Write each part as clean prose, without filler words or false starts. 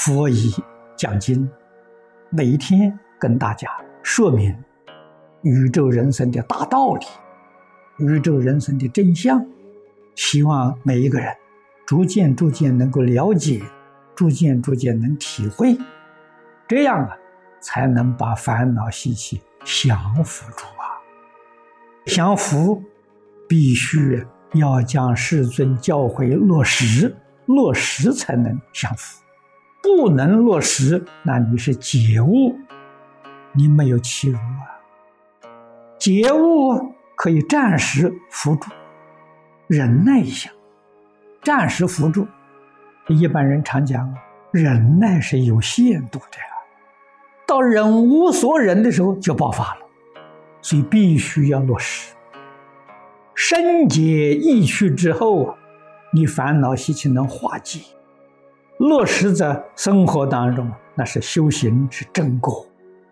佛以讲经，每一天跟大家说明宇宙人生的大道理，宇宙人生的真相，希望每一个人逐渐能够了解，逐渐能体会，这样才能把烦恼习气降伏住降伏必须要将世尊教诲落实才能降伏，不能落实，那你是解悟，你没有契入解悟可以暂时扶住，忍耐一下，暂时扶住。一般人常讲，忍耐是有限度的到忍无所忍的时候就爆发了，所以必须要落实。深解意趣之后你烦恼习气能化解，落实在生活当中，那是修行，是正果。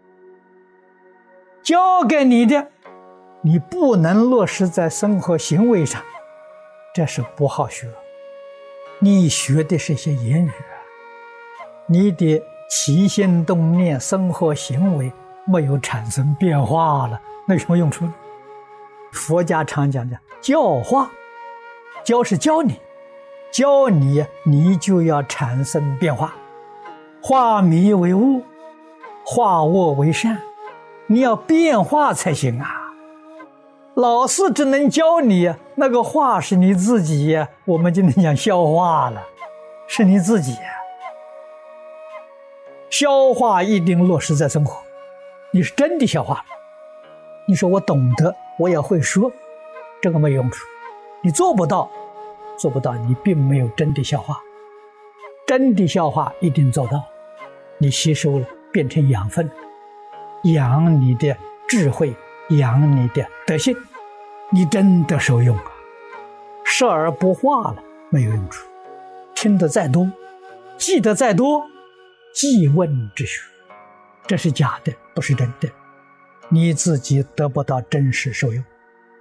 教给你的你不能落实在生活行为上，这是不好学。你学的是些言语，你的起心动念生活行为没有产生变化了，那有什么用处呢？佛家常讲的教化，教是教你，你就要产生变化，化迷为悟，化恶为善，你要变化才行老师只能教你，那个化是你自己我们今天讲消化了，是你自己消化一定落实在生活，你是真的消化了。你说我懂得，我也会说，这个没用处。你做不到，你并没有真的消化。真的消化一定做到，你吸收了，变成养分，养你的智慧，养你的德性，你真的受用视而不化了，没有用处。听得再多，记得再多，记问之学，这是假的，不是真的，你自己得不到真实受用。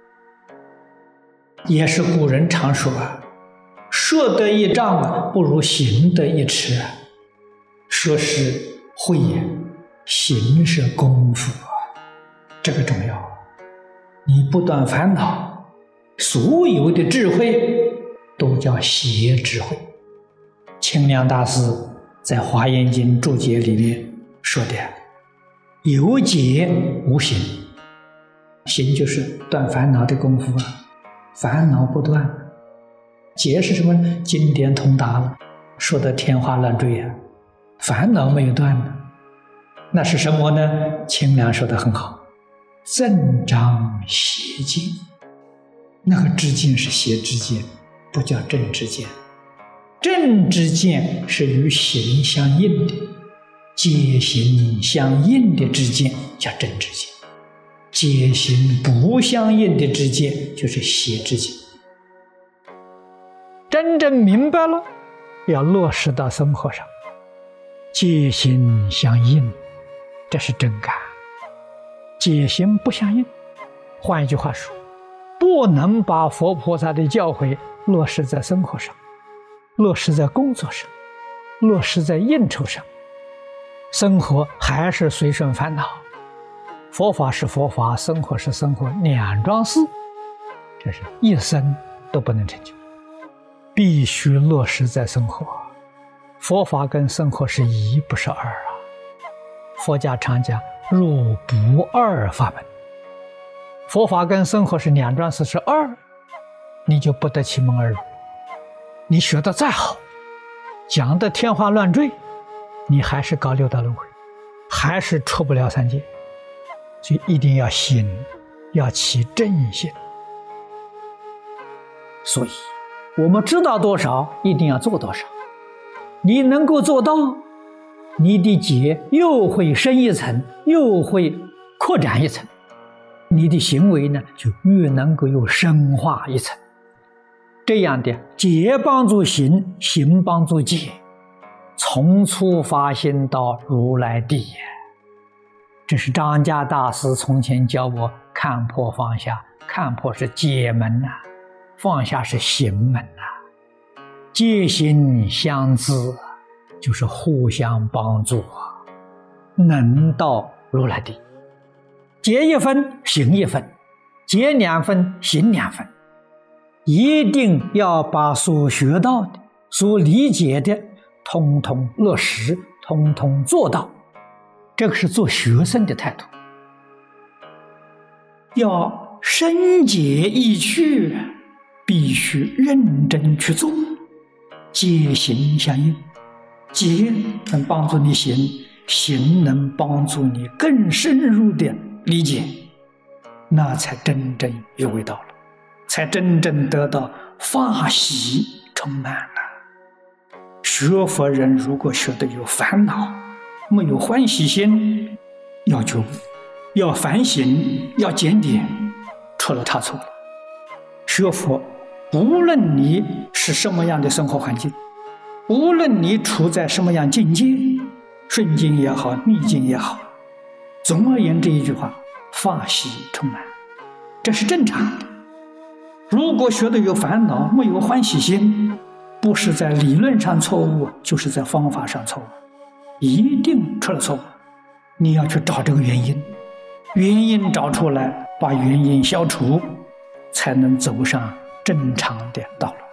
也是古人常说说得一丈不如行得一尺说是慧眼，行是功夫这个重要。你不断烦恼，所有的智慧都叫邪智慧。清凉大师在《华严经》注解里面说的，有解无行，行就是断烦恼的功夫烦恼不断，解是什么呢？经典通达了，说的天花乱坠烦恼没有断呢，那是什么呢？清凉说的很好，正章邪见，那个知见是邪知见，不叫正知见。正知见是与行相应的，戒行相应的知见叫正知见，戒行不相应的知见就是邪知见。真正明白了，要落实到生活上，戒行相应，这是真干。戒行不相应，换一句话说，不能把佛菩萨的教诲落实在生活上，落实在工作上，落实在应酬上，生活还是随顺烦恼。佛法是佛法，生活是生活，两桩事，这是一生都不能成就，必须落实在生活。佛法跟生活是一，不是二佛家常讲若不二法门，佛法跟生活是两桩事，是二，你就不得其门而入。你学得再好，讲得天花乱坠，你还是搞六道轮回，还是出不了三界。所以一定要行，要起正心。所以我们知道多少，一定要做多少。你能够做到，你的解又会深一层，又会扩展一层，你的行为呢就越能够有深化一层。这样的解帮助行，行帮助解，从初发心到如来地这是张家大师从前教我看破放下，看破是解门放下是行门戒行相知， 就是互相帮助啊，能到如来地。结一分行一分，结2分行2分，一定要把所学到的、所理解的通通落实，通通做到。这个是做学生的态度，要深解意趣，必须认真去做，解行相应。解能帮助你行，行能帮助你更深入的理解，那才真正有味道了，才真正得到法喜充满了。学佛人如果学得有烦恼，没有欢喜心，要觉悟，要反省，要检点，出了差错了。学佛，无论你是什么样的生活环境，无论你处在什么样境界，顺境也好，逆境也好，总而言之一句话，法喜充满，这是正常的。如果学得有烦恼，没有欢喜心，不是在理论上错误，就是在方法上错误，一定出了错误。你要去找这个原因，原因找出来，把原因消除，才能走上正常的道路。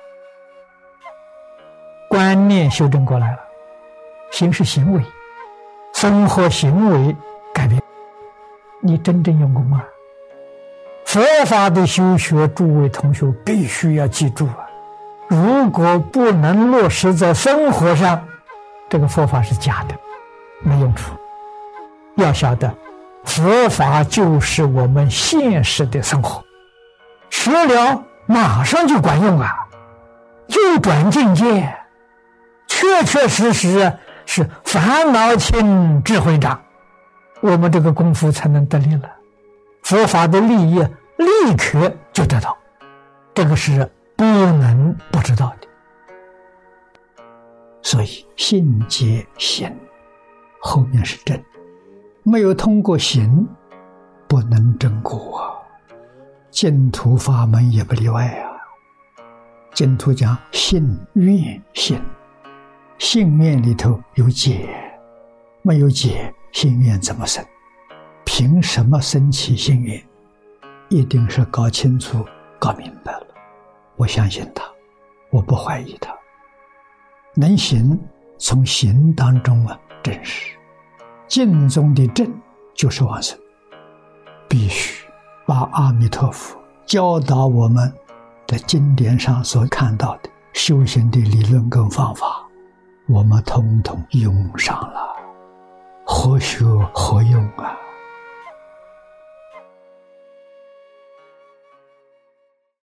观念修正过来了，行是行为，生活行为改变，你真正用功啊！佛法的修学，诸位同学必须要记住啊！如果不能落实在生活上，这个佛法是假的，没用处。要晓得，佛法就是我们现实的生活，学了马上就管用啊，就转境界，确确实实是烦恼轻，智慧长，我们这个功夫才能得力了。佛法的利益立刻就得到，这个是不能不知道的。所以信解行，后面是正，没有通过行，不能证果啊。净土法门也不例外啊。净土讲信愿行，信愿里头有解，没有解，信愿怎么生？凭什么生起信愿？一定是搞清楚、搞明白了。我相信他，我不怀疑他。能行，从行当中证实。净中的正就是往生，必须把阿弥陀佛教导我们的经典上所看到的修行的理论跟方法，我们统统用上了，何学何用啊！